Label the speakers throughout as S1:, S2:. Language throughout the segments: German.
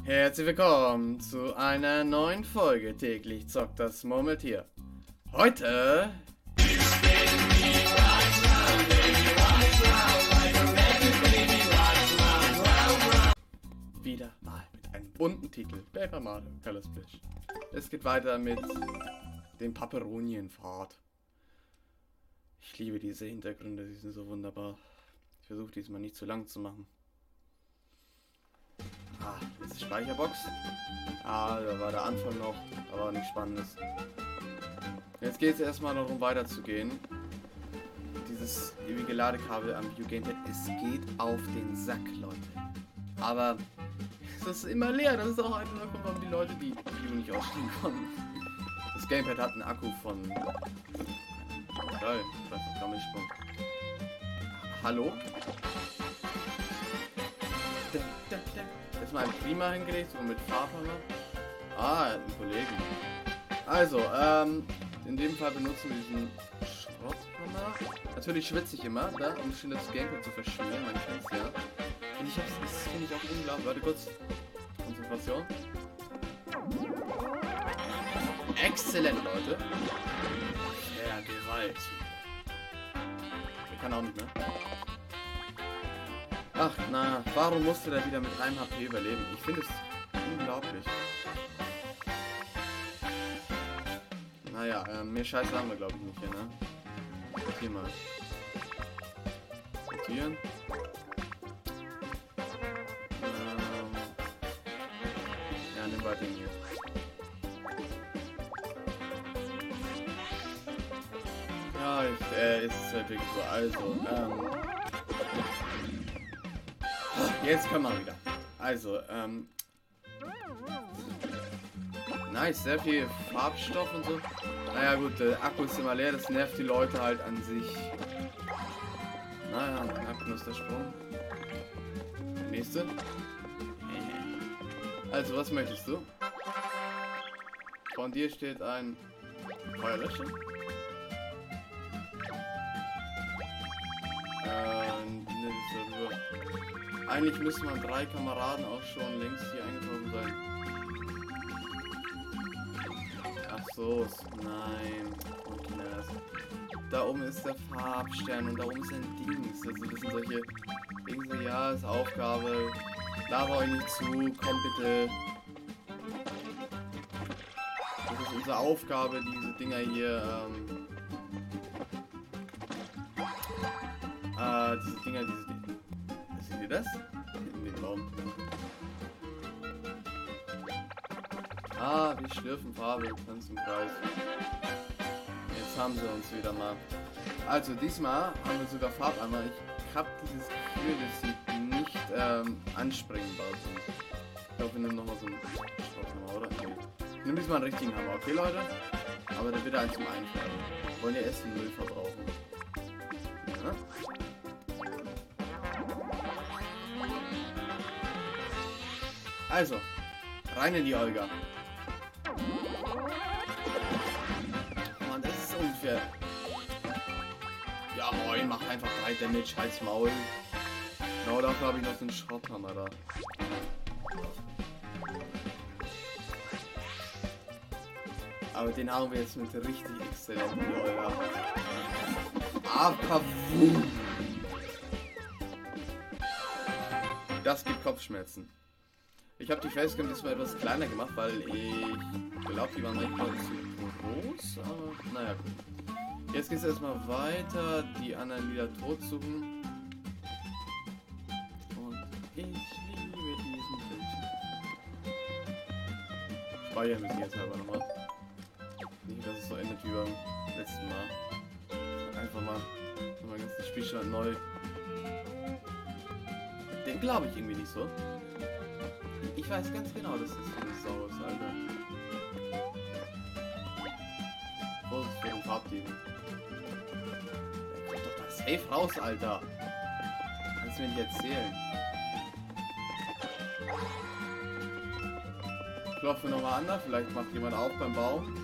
S1: Herzlich willkommen zu einer neuen Folge täglich zockt das Murmeltier. Heute wieder mal mit einem bunten Titel: Paper Mario Color Splash. Es geht weiter mit dem Paperonienpfad. Ich liebe diese Hintergründe, die sind so wunderbar. Ich versuche diesmal nicht zu lang zu machen. Das ist die Speicherbox. Da war der Anfang noch, aber nichts Spannendes. Jetzt geht es erstmal darum, weiterzugehen. Dieses ewige Ladekabel am View Gamepad, es geht auf den Sack, Leute. Aber es ist immer leer. Das ist auch einer der Gründe, warum die Leute die View nicht ausspielen konnten. Das Gamepad hat einen Akku von... Geil, Gammelsprung. Hallo? Jetzt mal ein Klima hingelegt, so mit Farbhammer. Er hat einen Kollegen. Also, in dem Fall benutzen wir diesen Schrotthammer. Natürlich schwitze ich immer, da, um schön das Gamepad zu verschmieren, man kennt's ja. Und das finde ich auch unglaublich. Warte kurz. Konzentration. Exzellent, Leute. Ja, Gewalt. Der kann auch nicht mehr. Ach, na, warum musste der wieder mit einem HP überleben? Ich finde es unglaublich. Naja, mehr Scheiße haben wir, glaube ich, nicht hier, ne? Hier mal. Sortieren. Ja, nimm weiter hier. Ja, ist halt wirklich so. Also, jetzt können wir wieder. Also, nice, sehr viel Farbstoff und so. Naja gut, der Akku ist immer leer, das nervt die Leute halt an sich. Naja, Abnutzsprung. Der nächste. Also, was möchtest du? Von dir steht ein Feuerlöscher. Eigentlich müssen wir 3 Kameraden auch schon längst hier eingetroffen sein. Ach so, nein. Okay, da oben ist der Farbstern und da oben ist ein Dings. Also das sind solche Dinge, ja, ist Aufgabe. Laber euch nicht zu, komm bitte. Das ist unsere Aufgabe, diese Dinger hier, diese Dinger. Seht ihr das? In dem Baum. Wir schlürfen Farbe ganz im Kreis. Jetzt haben sie uns wieder mal. Also diesmal haben wir sogar Farbeimer. Ich habe dieses Gefühl, dass sie nicht anspringbar sind. Ich glaube, wir nehmen nochmal so einen Schraubhammer, oder? Nee. Ich nehme diesmal einen richtigen Hammer, okay Leute? Aber da wird eins zum Einfärben. Wollen ja erst den Müll verbrauchen. Ja? Also, rein in die Olga. Mann, das ist unfair. Ja moin, mach einfach 3 Damage, halt's Maul. Genau dafür habe ich noch den Schrotthammer da. Aber den haben wir jetzt mit richtig exzellenten Olga. Kabum. Das gibt Kopfschmerzen. Ich habe die Facecam diesmal etwas kleiner gemacht, weil ich glaube, die waren manchmal zu groß, aber naja gut. Jetzt geht es erstmal weiter, die anderen wieder tot suchen. Und ich liebe diesen Bildschirm. Speichern müssen jetzt aber nochmal. Nicht, dass es so endet wie beim letzten Mal. Einfach mal ganz das Spielstand neu. Den glaube ich irgendwie nicht so. Ich weiß ganz genau, dass das eine Sau ist, Alter. Vorsicht vor dem Farbdieben. Der kommt doch da safe raus, Alter. Kannst du mir nicht erzählen. Klopfen wir nochmal an, da. Vielleicht macht jemand auf beim Baum.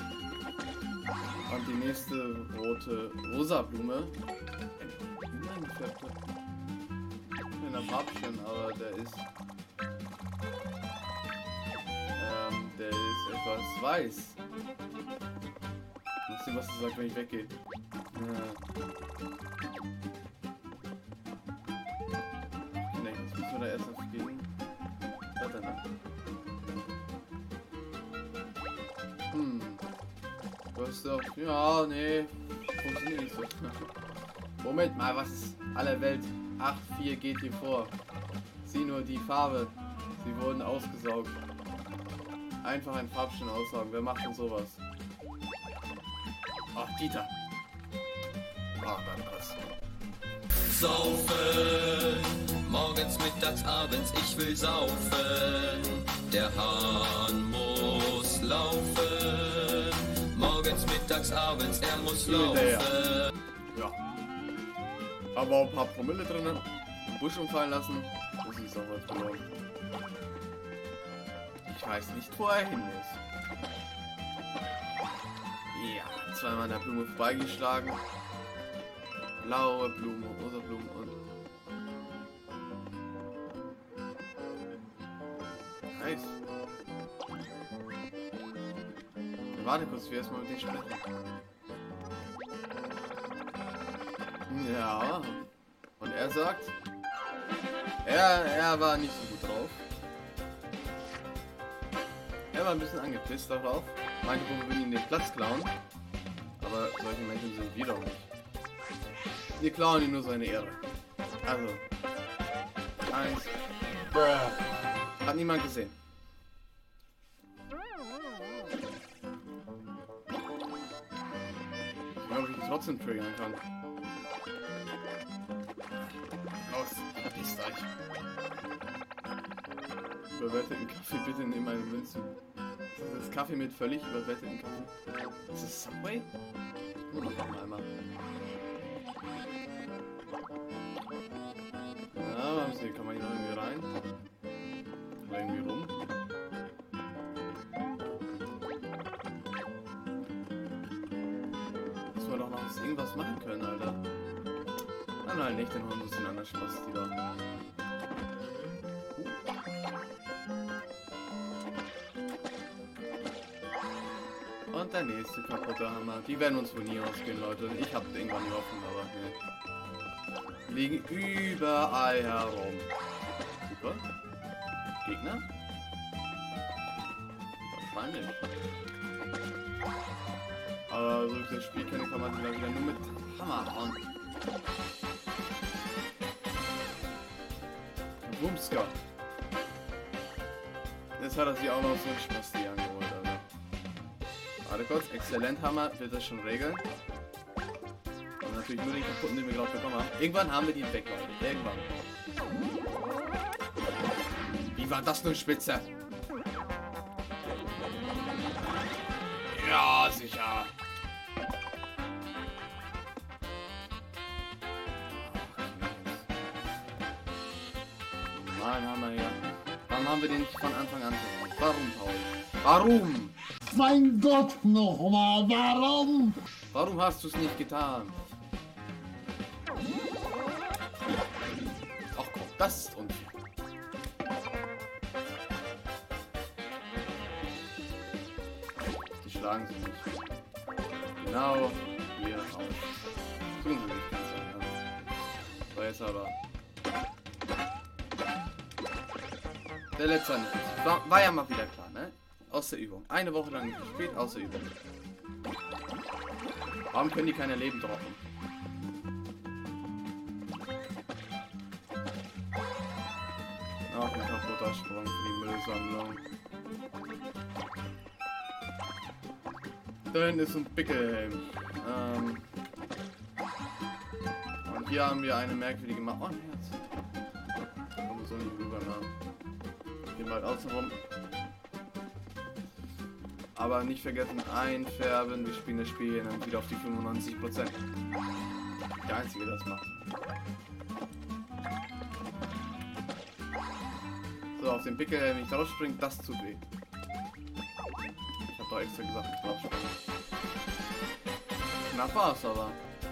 S1: Und die nächste rosa Blume. Ein kleiner Farbchen, aber der ist ist weiß. Mal sehen, was du sagst, wenn ich weggehe. Ja. Nee, jetzt müssen wir da erst noch gegen. Du hast doch. Ja, nee. Funktioniert nicht so. Moment mal, was ist aller Welt? 8-4 geht hier vor. Sieh nur die Farbe. Sie wurden ausgesaugt. Einfach ein Farbschen aussaugen. Wer macht denn sowas? Ach, Dieter. Ah, mein Gott.
S2: Saufen, morgens, mittags, abends, ich will saufen. Der Hahn muss laufen. Morgens, mittags, abends, er muss laufen.
S1: Ja. Aber auch ein paar Promille drin. Busch umfallen lassen. Das ist auch was verloren. Ich weiß nicht, wo er hin ist. Ja, zweimal an der Blume vorbeigeschlagen. Blaue Blume, rosa Blume und... Nice. Warte kurz, wir erstmal mit dir sprechen. Ja. Und er sagt... Er war nicht so gut drauf. Er war ein bisschen angepisst darauf. Meinte, wir würden ihm den Platz klauen. Aber solche Menschen sind wir doch nicht. Wir klauen ihm nur seine Ehre. Also. 1. Hat niemand gesehen. Ich glaube, ich ihn trotzdem triggern kann. Los, verpisst euch. Überwerteten Kaffee bitte in meine Münzen. Ist das Kaffee mit völlig überwerteten Kaffee? Ist das Subway? Einmal. Ja, mal sehen, kann man hier noch irgendwie rein? Oder irgendwie rum? Müssen wir doch noch irgendwas machen können, Alter. Nein, nicht, dann holen wir uns den anderen Spaß, die da. Und der nächste kaputte Hammer. Die werden uns wohl nie ausgehen, Leute. Ich habe irgendwann die Hoffnung, aber ne. Liegen überall herum. Super. Gegner? Wahrscheinlich. Aber so wie ich das Spiel kenne, kann man die dann wieder nur mit Hammer hauen. Bumska. Jetzt hat er sich auch noch so einen Spasti angeholt, Alter. Warte kurz, exzellent Hammer, wird das schon regeln. Und natürlich nur den kaputten, den wir gerade bekommen haben. Irgendwann haben wir die weg, Leute. Irgendwann. Wie war das nur spitze? Ja, sicher. Nein, haben wir hier. Warum haben wir den nicht von Anfang an versucht? Warum, Paul? Warum?
S3: Mein Gott, nochmal, warum?
S1: Warum hast du es nicht getan? Ach komm, das ist unfair. Die schlagen sie nicht. Genau hier raus. Tun sie nicht, ganz einfach. So, jetzt aber. Der letzte nicht. War ja mal wieder klar, ne? Aus der Übung. Eine Woche lang nicht gespielt, aus der Übung. Warum können die keine Leben droppen? Ach, ein kaputter Sprung für die Müllsammlung. Da hinten ist ein Pickelhelm. Und hier haben wir eine merkwürdige Mauer. Oh, ein Herz. Kommen wir so nicht rüber, ne? Gehen wir halt außen rum. Aber nicht vergessen, einfärben. Wir spielen das Spiel dann wieder auf die 95%. Der Einzige, der das macht. So, auf den Pickel, wenn ich drauf springe, das tut weh. Ich hab doch extra gesagt, ich drauf springe. Knapp war's aber.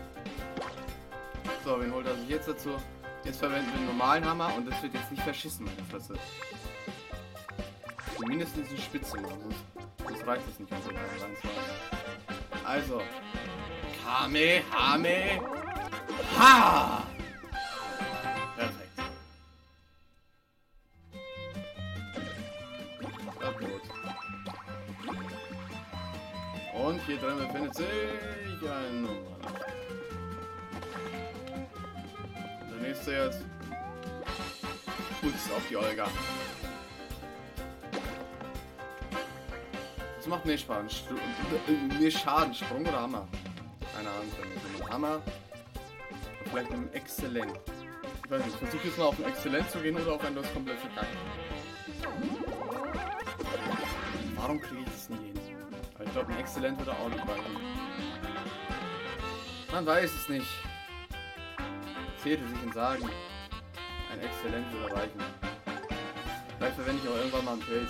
S1: So, wen holt er sich jetzt dazu? Jetzt verwenden wir einen normalen Hammer und das wird jetzt nicht verschissen, meine Fresse. Mindestens eine Spitze machen, sonst Sonst reicht es nicht, um so reinzuhauen. Also. Kamehame. Ha! Perfekt. Gut. Und hier drin befindet sich ein Nummer. Der nächste jetzt. Putzt auf die Olga. Das macht mehr Schaden. Mehr Schaden. Sprung oder Hammer? Keine Ahnung. Hammer. Und vielleicht ein Exzellent. Ich weiß nicht. Ich versuche jetzt mal auf ein Exzellent zu gehen oder auf ein das komplett verkackt. Warum kriege ich das nie hin? Aber ich glaube, ein Exzellent würde auch nicht reichen. Man weiß es nicht. Zählte sich in Sagen. Ein Exzellent würde reichen. Vielleicht verwende ich auch irgendwann mal einen Pilz.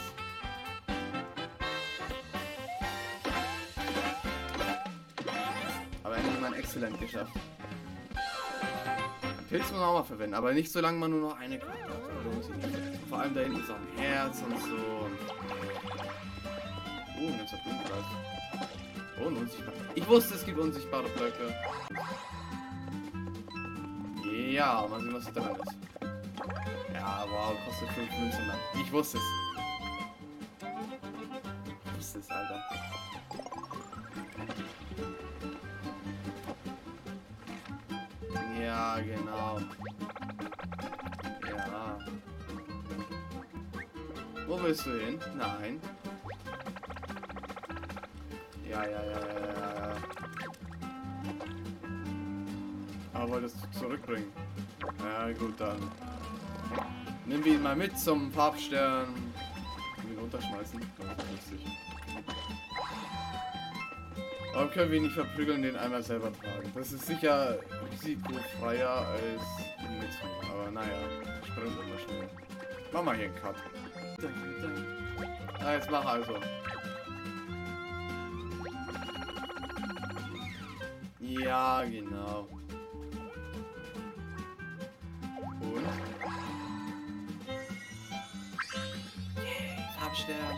S1: Aber endlich mal ein Exzellent geschafft. Einen Pilz muss man auch mal verwenden, aber nicht solange man nur noch eine Karte hat. Vor allem da hinten ist auch ein Herz und so. Oh, ein ganzer Blumenkreis. Oh, ein unsichtbar. Ich wusste, es gibt unsichtbare Blöcke. Ja, mal sehen, was da drin ist. Ja, wow, kostet 5 Münzen lang. Ich wusste es. Ich wusste es, Alter. Ja, genau. Ja. Wo willst du hin? Nein. Ja. Aber wolltest du zurückbringen? Ja, gut, dann. Nimm ihn mal mit zum Farbstern. Ihn runterschmeißen. Das ist lustig. Warum können wir ihn nicht verprügeln, den einmal selber tragen? Das ist sicher risikofreier als ihn mitzunehmen. Aber naja, springt immer schnell. Mach mal hier einen Cut. Na, jetzt mach also. Ja, genau. Und? Farbstern.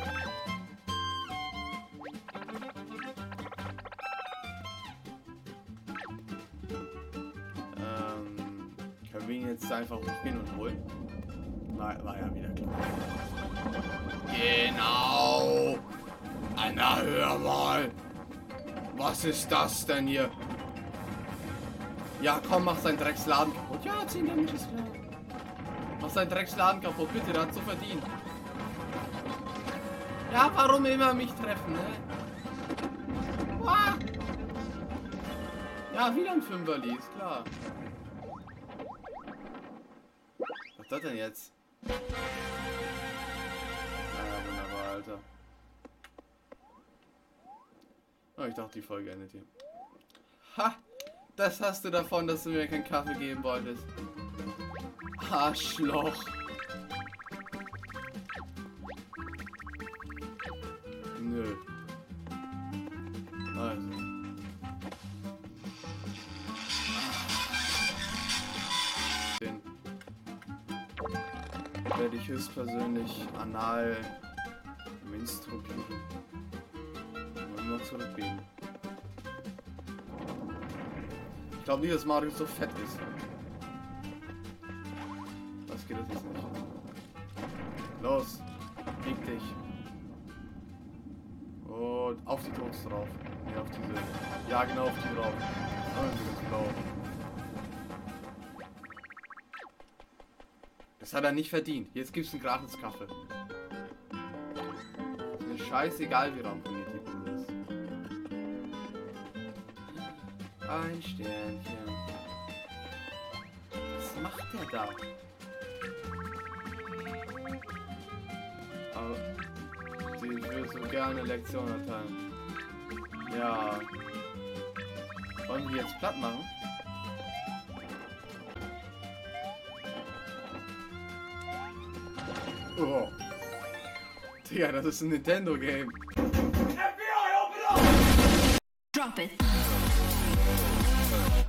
S1: Können wir ihn jetzt einfach hochgehen und holen? War ja wieder klar. Genau! Na, hör mal! Was ist das denn hier? Ja, komm, mach seinen Drecksladen kaputt. Ja, 10 Damage ist klar. Mach seinen Drecksladen kaputt, bitte, der hat so verdient. Ja, warum immer mich treffen, ne? Ah. Ja, wieder ein Fünferli, ist klar. Was ist das denn jetzt? Naja, wunderbar, Alter. Oh, ich dachte, die Folge endet hier. Ha! Das hast du davon, dass du mir keinen Kaffee geben wolltest. Arschloch. Nö. Also. Den werde ich höchstpersönlich anal menstruieren. Und noch zurückgeben. Ich glaube nicht, dass Mario so fett ist. Das geht jetzt nicht. Los, leg dich. Und auf die Toks drauf. Ne, auf diese. Ja, genau, auf die drauf. Oh, blau. Das hat er nicht verdient. Jetzt gibt's einen gratis Kaffee. Ist mir scheißegal, wie ramponiert die Bude ist. Ein Sternchen. Was macht der da? Aber ich will so gerne Lektion erteilen. Ja. Wollen wir jetzt platt machen? Oh. Digga, das ist ein Nintendo-Game.
S4: FBI, open up! Drop it.